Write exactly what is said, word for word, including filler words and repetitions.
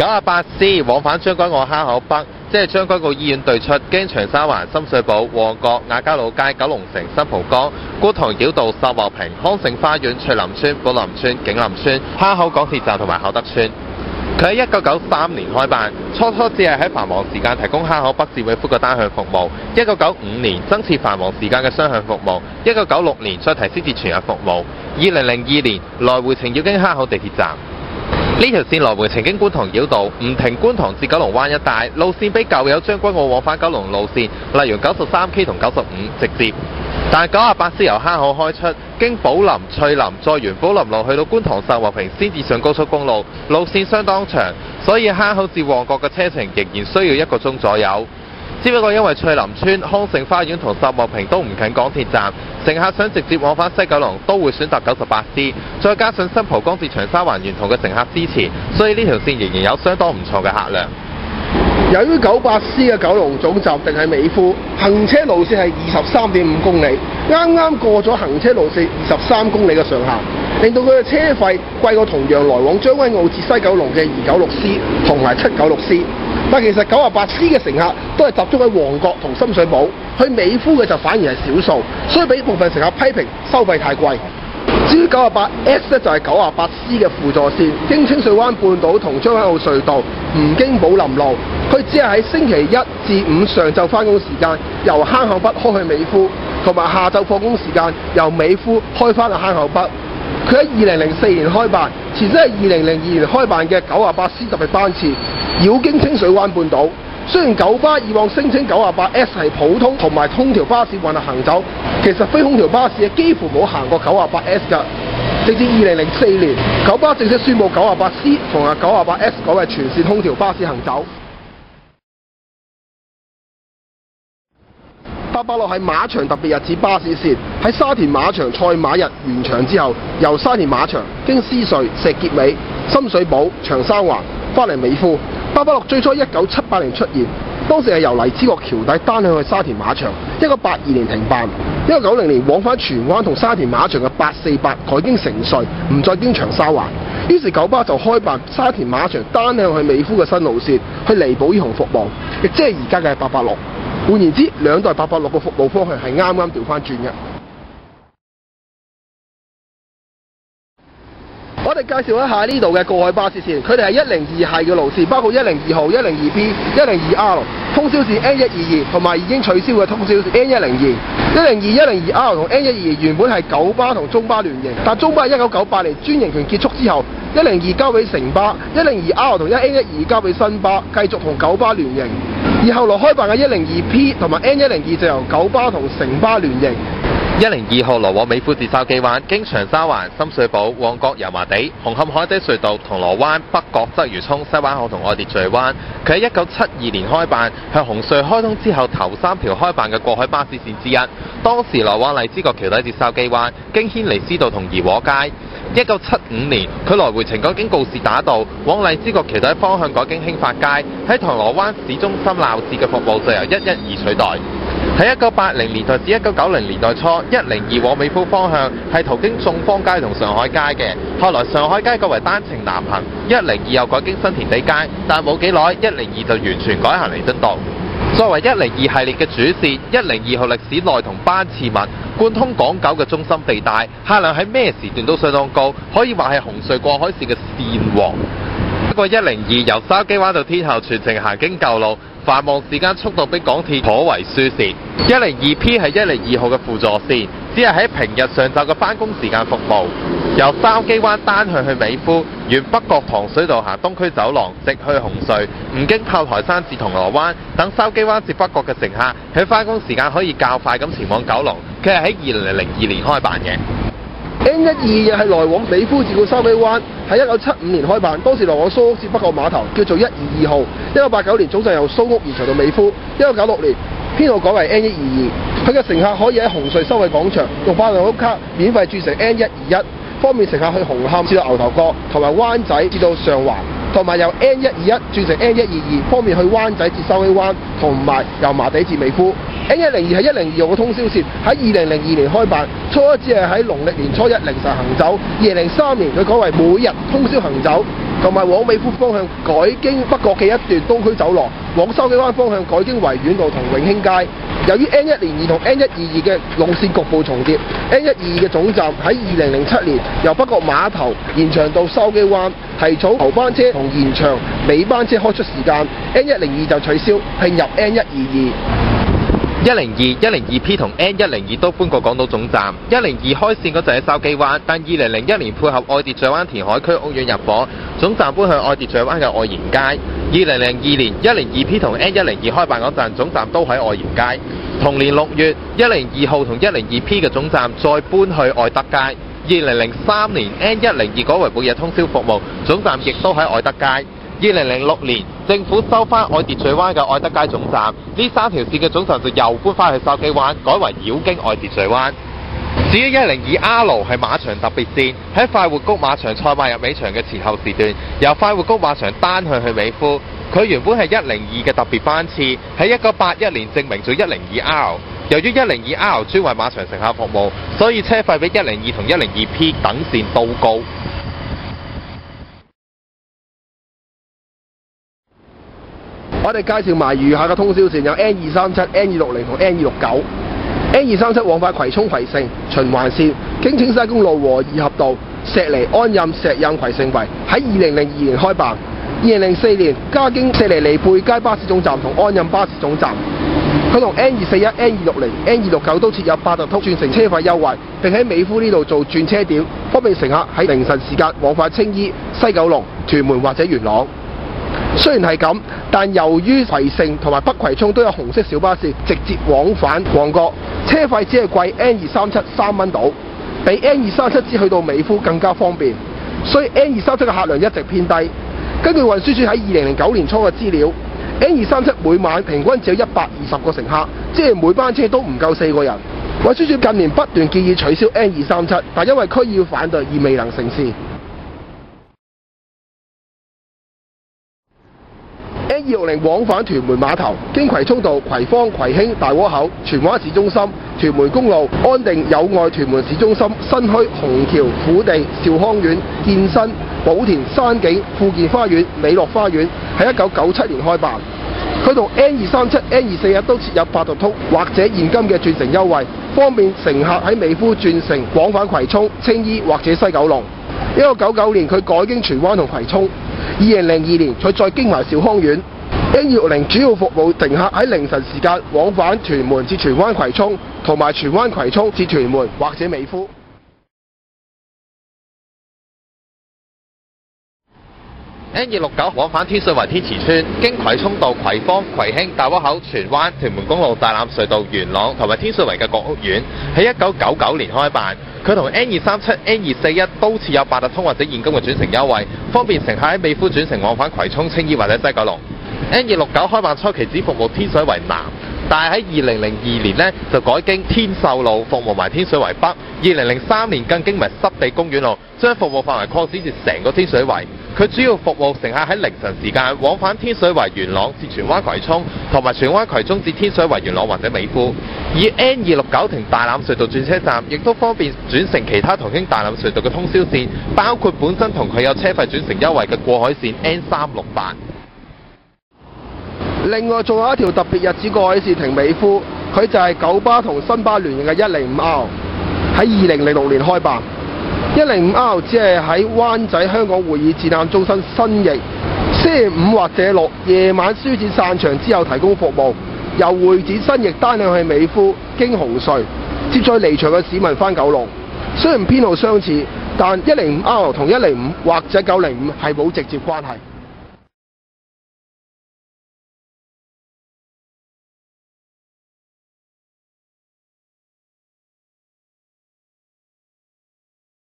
九十八 C 往返將軍澳坑口北，即係將軍澳醫院對出，經長沙灣、深水埗、旺角、亞皆老街、九龍城、新蒲崗、觀塘繞道、秀茂坪、康盛花園、翠林村、寶林村、景林村、坑口港鐵站同埋厚德村。佢喺一九九三年開辦，初初只係喺繁忙時間提供坑口北至美孚嘅單向服務。一九九五年增設繁忙時間嘅雙向服務。一九九六年再提升至全日服務。二零零二年來回程要經坑口地鐵站。呢條線來回程經觀塘繞道，唔停觀塘至九龍灣一帶，路線比舊有將軍澳往返九龍路線，例如九十三 K 同九十五直接。但九十八 C 由坑口開出，經寶林、翠林，再沿寶林路去到觀塘秀茂坪，先至上高速公路，路線相當長，所以坑口至旺角嘅車程仍然需要一個鐘左右。只不過因為翠林村、康盛花園同秀茂坪都唔近港鐵站，乘客想直接往返西九龍都會選擇九十八 C， 再加上新蒲崗至長沙灣沿途嘅乘客支持，所以呢條線仍然有相當唔錯嘅客量。 由於九八 C 嘅九龍總站定喺美孚，行車路線係二十三點五公里，啱啱過咗行車路線二十三公里嘅上限，令到佢嘅車費貴過同樣來往將軍澳至西九龍嘅二九六 C 同埋七九六 C。但其實九十八 C 嘅乘客都係集中喺旺角同深水埗，去美孚嘅就反而係少數，所以俾部分乘客批評收費太貴。至於九十八 S 咧就係九十八 C 嘅輔助線，經清水灣半島同將軍澳隧道，唔經寶林路。佢只係喺星期一至五上晝返工時間由坑口北開去美孚，同埋下晝放工時間由美孚開返去坑口北。佢喺二零零四年開辦，前身係二零零二年開辦嘅九十八 C 特別班次，繞經清水灣半島。雖然九巴以往聲稱九十八 S 係普通同埋空調巴士混合行走，其實非空調巴士幾乎冇行過九十八 S 㗎。直至二零零四年，九巴正式宣布九十八 C 同埋九十八 S 改為全線空調巴士行走。八八六係馬場特別日子巴士線，喺沙田馬場賽馬日完場之後，由沙田馬場經獅隧、石硤尾、深水埗、長沙灣返嚟美孚。八八六最初一九七八年出現，當時係由荔枝角橋底單向去沙田馬場。一九八二年停辦，一九九零年往返荃灣同沙田馬場嘅八四八改經城隧，唔再經長沙灣。於是九巴就開辦沙田馬場單向去美孚嘅新路線，去彌補呢項服務，亦即係而家嘅八八六。換言之，兩代八八六嘅服務方向係啱啱調翻轉嘅。我哋介紹一下呢度嘅過海巴士線，佢哋係一零二系嘅路線，包括一零二號、一零二 P、一零二 R 通宵線 N 一二二，同埋已經取消嘅通宵線 N 一零二。一零二、一零二 R 同 N 一二二原本係九巴同中巴聯營，但中巴喺一九九八年專營權結束之後，一零二交俾城巴，一零二 R 同一 N 一二交俾新巴，繼續同九巴聯營。而後來開辦嘅一零二 P 同埋 N 一零二就由九巴同城巴聯營。 一零二號來往美孚至筲箕灣，經長沙灣、深水埗、旺角、油麻地、紅磡海底隧道、銅鑼灣、北角、鰂魚涌、西灣河同愛秩序灣。佢喺一九七二年開辦，向紅隧開通之後頭三條開辦嘅過海巴士線之一。當時來往荔枝角橋底至筲箕灣，經軒尼詩道同怡和街。一九七五年，佢來回程改經告士打道，往荔枝角橋底方向改經興發街。喺銅鑼灣市中心鬧市嘅服務就由一一二取代。喺一九八零年代至一九九零年代初，一零二往美孚方向係途經眾坊街同上海街嘅。後來上海街改為單程南行，一零二又改經新填地街，但冇幾耐，一零二就完全改行彌敦道。作為一零二系列嘅主線，一零二號歷史內同班次密，貫通港九嘅中心地帶，客量喺咩時段都相當高，可以話係紅隧過海線嘅線王。不過一零二由筲箕灣到天后全程行經舊路，繁忙時間速度比港鐵頗為輸蝕。一零二 P 係一零二號嘅輔助線，只係喺平日上晝嘅返工時間服務，由筲箕灣單向去美孚，沿北角糖水道行東區走廊，直去紅隧，唔經炮台山至銅鑼灣，等筲箕灣至北角嘅乘客喺返工時間可以較快咁前往九龍。佢係喺二零零二年開辦嘅。 N 一二又係來往美孚至到筲箕灣，喺一九七五年開辦，當時來往蘇屋至北角碼頭，叫做一二二號。一九八九年早上由蘇屋延長到美孚。一九九六年編號改為 N 一二二，佢嘅乘客可以喺紅隧收費廣場用八達通卡免費轉乘 N 一二一，方便乘客去紅磡至到牛頭角同埋灣仔至到上環，同埋由 N 一二一轉乘 N 一二二，方便去灣仔至筲箕灣同埋油麻地至美孚。N 一零二係一零二號嘅通宵線，喺二零零二年開辦，初一只係喺農曆年初一凌晨行走，二零零三年佢改為每日通宵行走。 同埋往美孚方向改經北角嘅一段東區走廊，往筲箕灣方向改經維園道同永興街。由於 N 一零二同 N 一二二嘅路線局部重疊 ，N 一二二嘅總站喺二零零七年由北角碼頭延長到筲箕灣，提早頭班車同延長尾班車開出時間 ，N 一零二就取消，併入 N 一二二。 一零二、一零二 P 同 N 一零二都搬過港島總站。一零二開線嗰陣喺筲箕灣，但二零零一年配合愛秩序灣填海區屋苑入伙，總站搬向愛秩序灣嘅愛賢街。二零零二年，一零二 P 同 N 一零二開辦嗰陣，總站都喺愛賢街。同年六月，一零二號同一零二 P 嘅總站再搬去愛德街。二零零三年 ，N 一零二改為每日通宵服務，總站亦都喺愛德街。二零零六年，政府收翻愛秩序灣嘅愛德街總站，呢三條線嘅總站就又搬翻去筲箕灣，改為繞經愛秩序灣。至於一零二 R 係馬場特別線，喺快活谷馬場賽馬入尾場嘅前後時段，由快活谷馬場單向去美孚。佢原本係一零二嘅特別班次，喺一九八一年證明做一零二 R。由於一零二 R 專為馬場乘客服務，所以車費比一零二同一零二 P 等線都高。 我哋介紹埋餘下嘅通宵線有 N 二三七、N 二六零同 N 二六九。N 二三七往返葵涌葵盛循環線，經青沙公路和宜合道、石梨安蔭、石蔭葵盛圍，喺二零零二年開辦。二零零四年加經石梨梨貝街巴士總站同安蔭巴士總站。佢同 N 二四一、N 二六零、N 二六九都設有八達通轉乘車費優惠，並喺美孚呢度做轉車點，方便乘客喺凌晨時間往返青衣、西九龍、屯門或者元朗。雖然係咁，但由於葵盛同埋北葵涌都有紅色小巴士直接往返旺角，車費只係貴 N 二三七三蚊到，比 N 二三七至去到美孚更加方便。所以 N 二三七嘅客量一直偏低。根據運輸署喺二零零九年初嘅資料 ，N 二三七每晚平均只有一百二十個乘客，即係每班車都唔夠四個人。運輸署近年不斷建議取消 N 二三七，但因為區議會反對而未能成事。N 二六零往返屯門碼頭，經葵涌道、葵芳、葵興、大窩口、荃灣市中心、屯門公路、安定、友愛、屯門市中心、新墟、紅橋、虎地、兆康苑、建新、寶田、山景、富健花園、美樂花園，喺一九九七年開辦。佢同 N 二三七、N 二四一都設有八達通或者現金嘅轉乘優惠，方便乘客喺美孚轉乘往返葵涌、青衣或者西九龍。一九九九年佢改經荃灣同葵涌。二零零二年佢再經埋兆康苑。N 二六零主要服務乘客喺凌晨時間往返屯門至荃灣葵涌，同埋荃灣葵涌至屯門或者美孚。 N 二六九往返天水圍天慈邨，經葵涌道、葵芳、葵興、大窩口、荃灣、屯門公路、大欖隧道、元朗同埋天水圍嘅各屋苑，喺一九九九年開辦。佢同 N 二三七、N 二四一都設有八達通或者現金嘅轉乘優惠，方便乘客喺美孚轉乘往返葵涌、青衣或者西九龍。N 二六九開辦初期只服務天水圍南，但係喺二零零二年呢就改經天秀路服務埋天水圍北。二零零三年更經埋濕地公園路，將服務範圍擴展至成個天水圍。佢主要服務乘客喺凌晨時間往返天水圍元朗至荃灣葵涌，同埋荃灣葵涌至天水圍元朗或者美孚。以 N 二六九停大欖隧道轉車站，亦都方便轉乘其他途經大欖隧道嘅通宵線，包括本身同佢有車費轉乘優惠嘅過海線 N 三六八。 另外仲有一條特別日子過海線停美孚，佢就係九巴同新巴聯營嘅一零五 R， 喺二零零六年開辦。一零五 R 只係喺灣仔香港會議展覽中心新翼，星期五或者六夜晚書展散場之後提供服務，由會展新翼單向去美孚，經紅隧接載離場嘅市民返九龍。雖然編號相似，但一零五 R 同一零五或者九零五係冇直接關係。